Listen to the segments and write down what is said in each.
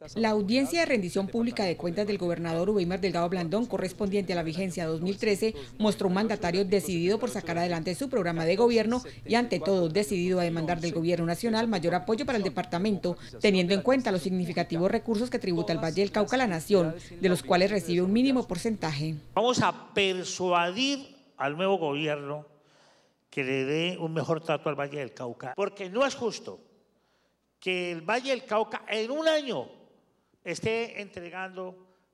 La audiencia de rendición pública de cuentas del gobernador Weimar Delgado Blandón, correspondiente a la vigencia 2013, mostró un mandatario decidido por sacar adelante su programa de gobierno y, ante todo, decidido a demandar del gobierno nacional mayor apoyo para el departamento, teniendo en cuenta los significativos recursos que tributa el Valle del Cauca a la nación, de los cuales recibe un mínimo porcentaje. Vamos a persuadir al nuevo gobierno que le dé un mejor trato al Valle del Cauca, porque no es justo que el Valle del Cauca en un año esté entregando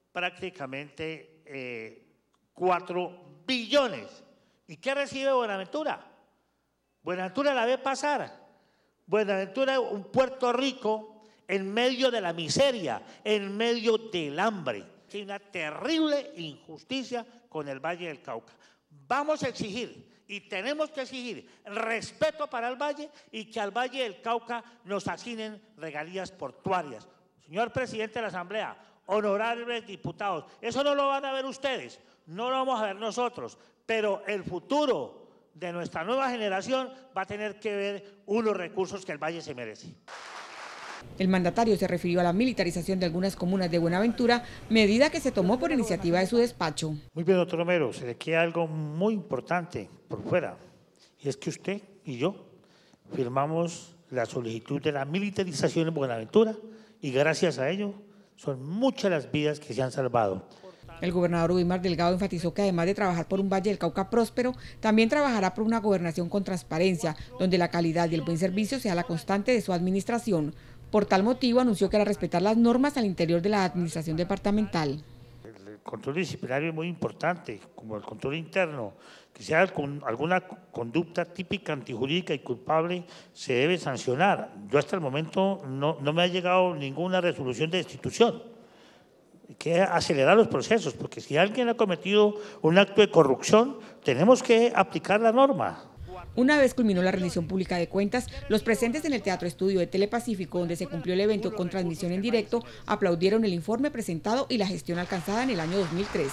prácticamente 4 billones. ¿Y qué recibe Buenaventura? Buenaventura la ve pasar. Buenaventura, un Puerto Rico en medio de la miseria, en medio del hambre. Hay una terrible injusticia con el Valle del Cauca. Vamos a exigir y tenemos que exigir respeto para el Valle y que al Valle del Cauca nos asignen regalías portuarias. Señor presidente de la Asamblea, honorables diputados, eso no lo van a ver ustedes, no lo vamos a ver nosotros, pero el futuro de nuestra nueva generación va a tener que ver unos recursos que el Valle se merece. El mandatario se refirió a la militarización de algunas comunas de Buenaventura, medida que se tomó por iniciativa de su despacho. Muy bien, doctor Romero, se le queda algo muy importante por fuera, y es que usted y yo firmamos la solicitud de la militarización en Buenaventura, y gracias a ello son muchas las vidas que se han salvado. El gobernador Weimar Delgado enfatizó que además de trabajar por un Valle del Cauca próspero, también trabajará por una gobernación con transparencia, donde la calidad y el buen servicio sea la constante de su administración. Por tal motivo, anunció que hará respetar las normas al interior de la administración departamental. El control disciplinario es muy importante, como el control interno, que sea con alguna conducta típica, antijurídica y culpable, se debe sancionar. Yo hasta el momento no me ha llegado ninguna resolución de destitución. Hay que acelerar los procesos, porque si alguien ha cometido un acto de corrupción, tenemos que aplicar la norma. Una vez culminó la rendición pública de cuentas, los presentes en el Teatro Estudio de Telepacífico, donde se cumplió el evento con transmisión en directo, aplaudieron el informe presentado y la gestión alcanzada en el año 2013.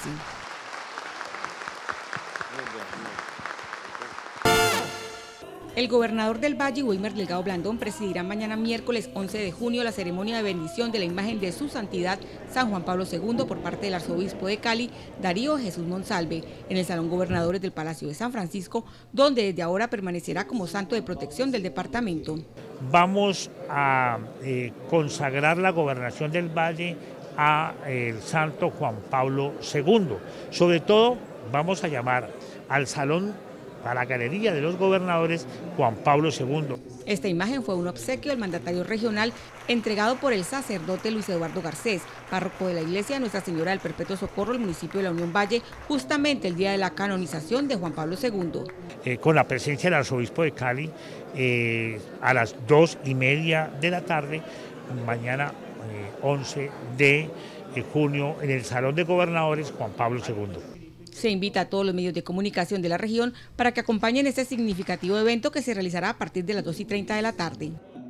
El gobernador del Valle, Weimar Delgado Blandón, presidirá mañana miércoles 11 de junio la ceremonia de bendición de la imagen de su santidad San Juan Pablo II por parte del arzobispo de Cali, Darío Jesús Monsalve, en el Salón Gobernadores del Palacio de San Francisco, donde desde ahora permanecerá como santo de protección del departamento. Vamos a consagrar la gobernación del Valle a el santo Juan Pablo II. Sobre todo vamos a llamar al salón, a la galería de los gobernadores, Juan Pablo II. Esta imagen fue un obsequio del mandatario regional entregado por el sacerdote Luis Eduardo Garcés, párroco de la iglesia Nuestra Señora del Perpetuo Socorro del municipio de la Unión Valle, justamente el día de la canonización de Juan Pablo II. Con la presencia del arzobispo de Cali a las 2:30 de la tarde, mañana 11 de junio, en el Salón de Gobernadores Juan Pablo II. Se invita a todos los medios de comunicación de la región para que acompañen este significativo evento que se realizará a partir de las 2:30 de la tarde.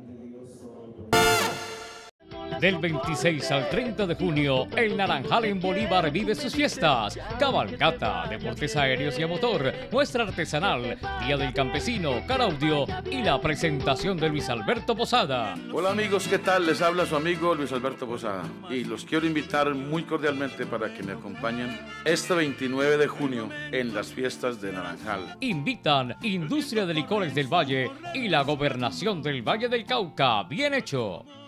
Del 26 al 30 de junio, el Naranjal en Bolívar vive sus fiestas. Cabalgata, deportes aéreos y a motor, muestra artesanal, Día del Campesino, caraudio y la presentación de Luis Alberto Posada. Hola amigos, ¿qué tal? Les habla su amigo Luis Alberto Posada y los quiero invitar muy cordialmente para que me acompañen este 29 de junio en las fiestas de Naranjal. Invitan Industria de Licores del Valle y la Gobernación del Valle del Cauca. Bien hecho.